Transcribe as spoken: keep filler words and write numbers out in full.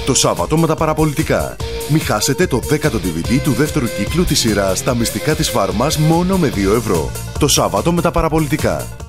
Το Σάββατο με τα παραπολιτικά. Μη χάσετε το δέκατο ντι βι ντι του δεύτερου κύκλου της σειράς «Τα μυστικά της φάρμας» μόνο με δύο ευρώ. Το Σάββατο με τα παραπολιτικά.